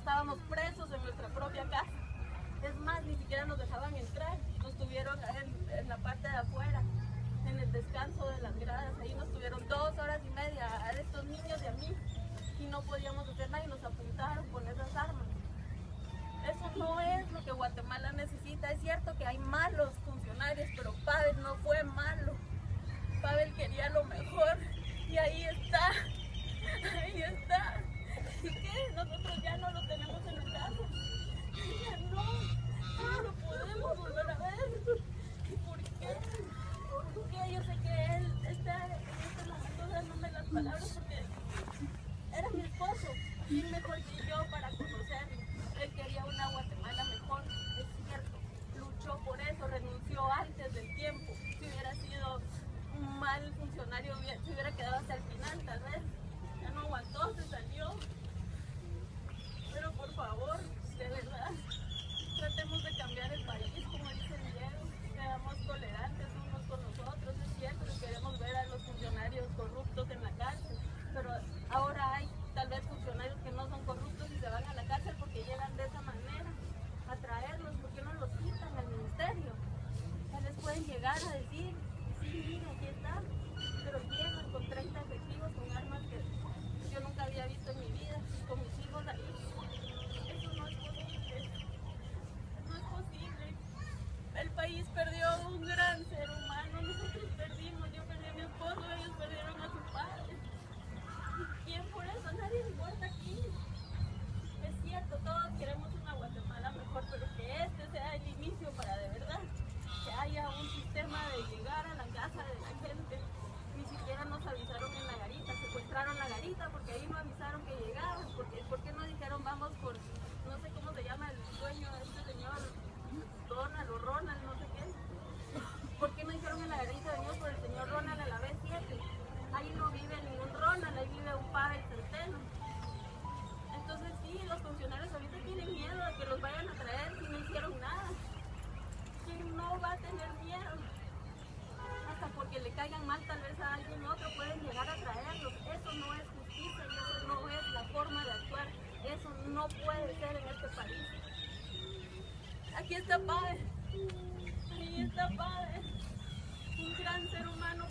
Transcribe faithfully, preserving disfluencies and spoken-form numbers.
estábamos presos en nuestra propia casa. Es más, ni siquiera nos dejaban entrar, nos tuvieron en, en la parte de afuera, en el descanso de las gradas, ahí nos tuvieron dos horas y media a estos niños y a mí, y no podíamos hacer nada y nos apuntaron con esas armas. Eso no es lo que Guatemala necesita. Es cierto que hay malos funcionarios, pero Pavel no fue malo. Pavel quería lo mejor y ahí está, ahí está. ¿Y qué? Nosotros ya no lo tenemos en el caso. Ya no, no lo podemos volver a ver. ¿Y por qué? ¿Por qué? Yo sé que él está en este momento dándome las palabras porque era mi esposo. ¿Quién mejor que yo para conocerlo? Él quería una Guatemala mejor, es cierto. Luchó por eso, renunció antes del tiempo. Si hubiera sido un mal funcionario, se hubiera quedado hasta el final, tal vez. Ya no aguantó, se salió. Pero por favor, de verdad, tratemos de cambiar el país, como dice Diego. Seamos tolerantes unos con los otros. Es cierto que queremos ver a los funcionarios corruptos en la cárcel, pero ahora hay tal vez funcionarios que no son corruptos y se van a la cárcel porque llegan de esa manera a traerlos. ¿Por qué no los quitan al ministerio? Ya les pueden llegar a decir, sí, mira, aquí está, pero llegan con treinta efectivos, con armas que yo nunca había visto en mi vida, con mis hijos ahí. Eso no es posible, no es posible. El país perdió un gran ser humano, nosotros perdimos, yo perdí a mi esposo, ellos perdieron a su padre. ¿Quién por eso? Nadie importa aquí. Es cierto, todos queremos una Guatemala mejor, pero que este sea el inicio para de verdad que haya un sistema de llegar a la casa de la gente. Ni siquiera nos avisaron en la garita, secuestraron la garita porque ahí no avisaron que llegaban. Porque, ¿por qué no dijeron vamos por, no sé cómo se llama el dueño de este señor, Donald o Ronald, no sé qué? ¿Por qué no dijeron en la garita venimos por el señor Ronald a la B siete? Ahí no vive ningún Ronald, ahí vive un Pavel Centeno. Entonces sí, los funcionarios ahorita tienen miedo de que los vayan a traer si no hicieron nada. ¿Quién no va a tener miedo? Hasta porque le caigan mal tal vez a alguien otro pueden llegar a traerlos. Eso no es justicia y eso no es la forma de actuar. Eso no puede ser en este país. Aquí está Pavel. Ahí está Pavel. Un gran ser humano.